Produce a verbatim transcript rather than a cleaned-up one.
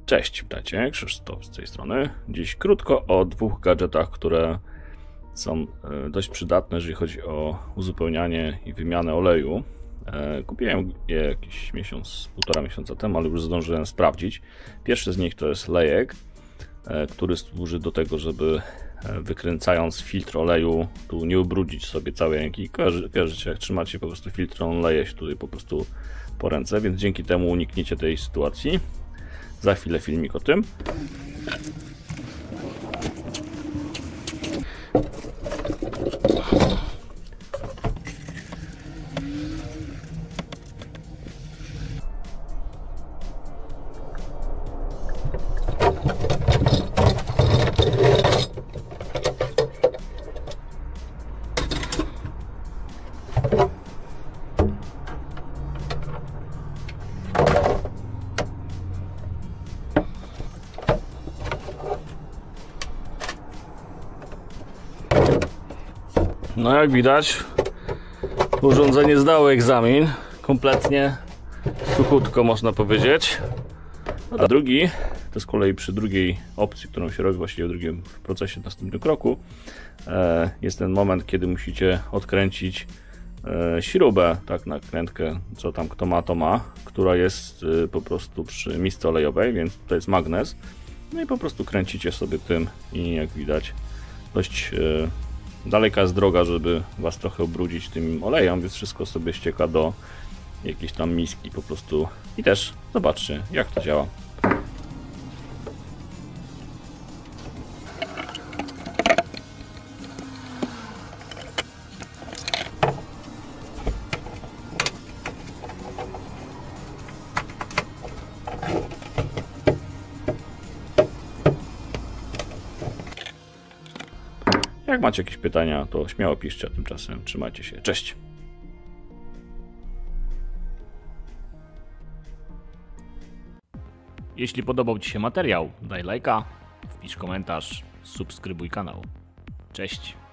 Cześć, witajcie, Krzysztof z tej strony. Dziś krótko o dwóch gadżetach, które są dość przydatne, jeżeli chodzi o uzupełnianie i wymianę oleju. Kupiłem je jakiś miesiąc, półtora miesiąca temu, ale już zdążyłem sprawdzić. Pierwszy z nich to jest lejek, który służy do tego, żeby wykręcając filtr oleju, tu nie ubrudzić sobie całej ręki. Kojarzycie, jak trzymacie po prostu filtr, on leje się tutaj po prostu po ręce, więc dzięki temu unikniecie tej sytuacji. Za chwilę filmik o tym. No jak widać, urządzenie zdało egzamin kompletnie, suchutko można powiedzieć. A drugi, to z kolei przy drugiej opcji, którą się robi właściwie w drugim procesie, w następnym kroku, jest ten moment, kiedy musicie odkręcić śrubę, tak, nakrętkę, co tam kto ma, to ma, która jest po prostu przy misce olejowej, więc to jest magnes. No i po prostu kręcicie sobie tym i jak widać dość daleka jest droga, żeby was trochę ubrudzić tym olejem, więc wszystko sobie ścieka do jakiejś tam miski po prostu. I też zobaczcie, jak to działa. Jak macie jakieś pytania, to śmiało piszcie, a tymczasem trzymajcie się. Cześć! Jeśli podobał Ci się materiał, daj lajka, wpisz komentarz, subskrybuj kanał. Cześć!